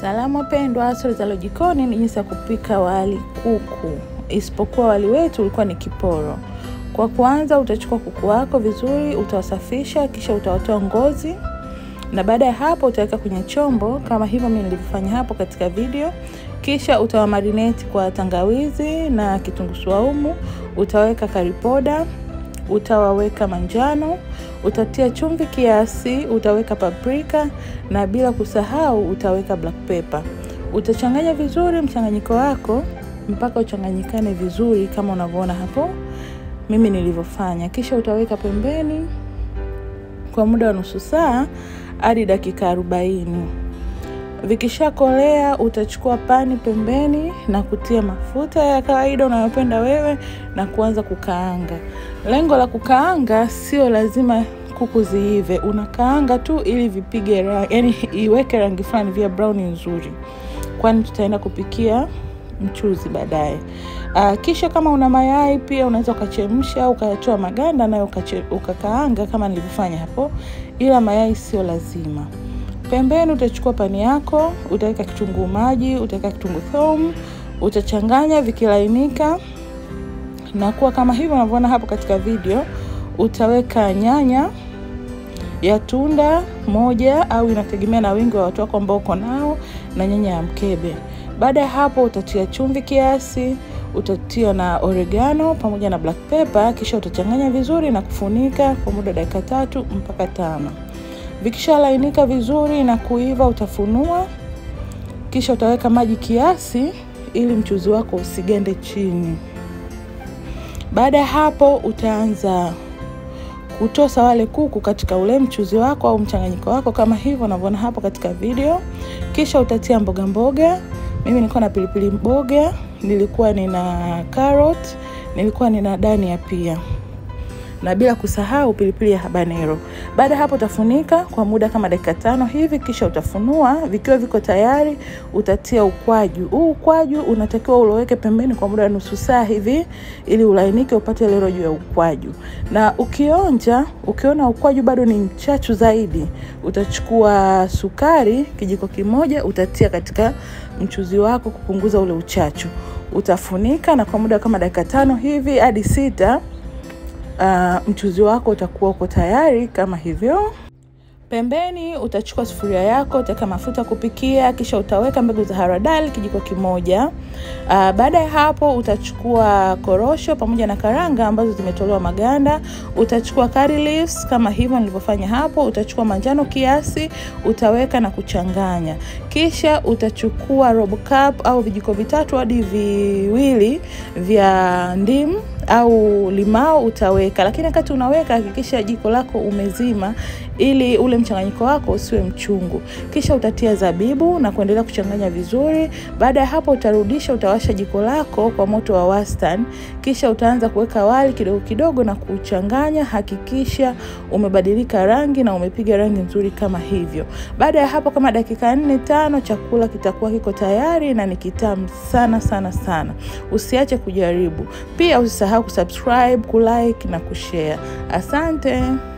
Salamu wapendwa, swali za jikoni ni jinsi ya kupika wali kuku. Isipokuwa wali wetu ulikuwa ni kiporo. Kwa kwanza utachukua kuku wako vizuri, utawasafisha, kisha utawatoa ngozi. Na baada ya hapo utaweka kwenye chombo kama hivyo mimi nilivyofanya hapo katika video. Kisha utawamarinate kwa tangawizi na kitunguu saumu, utaweka curry powder, utawaweka manjano, utatia chumvi kiasi, utaweka paprika na bila kusahau utaweka black pepper. Utachanganya vizuri mchanganyiko wako mpaka uchanganyikane vizuri kama unavyoona hapo mimi nilivyofanya. Kisha utaweka pembeni kwa muda wa nusu saa hadi dakika 40. Vikishakolea utachukua pani pembeni na kutia mafuta ya kawaida unayopenda wewe na kuanza kukaanga. Lengo la kukaanga sio lazima kuku ziive. Unakaanga tu ili vipige rangi, yani iweke rangi fulani vya brown nzuri. Kwani tutaenda kupikia mchuzi baadaye. Kisha kama una mayai pia unaweza ukachemsha au ukayatoa maganda na ukakaanga kama nilivyofanya hapo. Ila mayai sio lazima. Pembeni utachukua pani yako, utaweka kitunguu maji, utaweka kitunguu saumu, utachanganya vikilainika na kuwa kama hivyo unavyoona hapo katika video. Utaweka nyanya ya tunda moja au inategemea na wingi wa watu wako ambao uko nao na nyanya ya mkebe. Baada ya hapo utatia chumvi kiasi, utatia na oregano pamoja na black pepper, kisha utachanganya vizuri na kufunika kwa muda dakika 3 mpaka 5. Vikisha lainika vizuri na kuiva utafunua. Kisha utaweka maji kiasi ili mchuzi wako usigende chini. Baada ya hapo utaanza kutosa wale kuku katika ule mchuzi wako au mchanganyiko wako kama hivyo unavyoona hapo katika video. Kisha utatia mboga mboga. Mimi nilikuwa na pilipili mboga, nilikuwa nina carrot, nilikuwa nina dania pia. Na bila kusahau pilipili ya habanero. Baada hapo utafunika kwa muda kama dakika 5 hivi, kisha utafunua. Vikiwa viko tayari utatia ukwaju. Ukwaju unatakiwa uloweke pembeni kwa muda nusu saa hivi ili ulainike upate ile rojo ya ukwaju. Na ukiona ukwaju bado ni mchachu zaidi, utachukua sukari kijiko kimoja utatia katika mchuzi wako kupunguza ule uchachu. Utafunika na kwa muda kama dakika 5 hivi hadi 6. Mchuzi wako utakuwa uko tayari kama hivyo. Pembeni utachukua sufuria yako, utaweka mafuta kupikia, kisha utaweka mbegu za haradali kijiko kimoja. Baada ya hapo utachukua korosho pamoja na karanga ambazo zimetolewa maganda. Utachukua curry leaves kama hivyo nilivyofanya hapo, utachukua manjano kiasi, utaweka na kuchanganya. Kisha utachukua robo cup au vijiko 3 hadi 2 vya ndimu au limao utaweka, lakini wakati unaweka hakikisha jiko lako umezima ili ule mchanganyiko wako usiwe mchungu. Kisha utatia zabibu na kuendelea kuchanganya vizuri. Baada ya hapo utarudisha, utawasha jiko lako kwa moto wa wastani. Kisha utaanza kuweka wali kidogo kidogo na kuchanganya. Hakikisha umebadilika rangi na umepiga rangi nzuri kama hivyo. Baada ya hapo kama dakika 4-5 chakula kitakuwa kiko tayari na ni kitamu sana sana sana. Usiache kujaribu. Pia usisahau kusubscribe, kulike na kushare. Asante.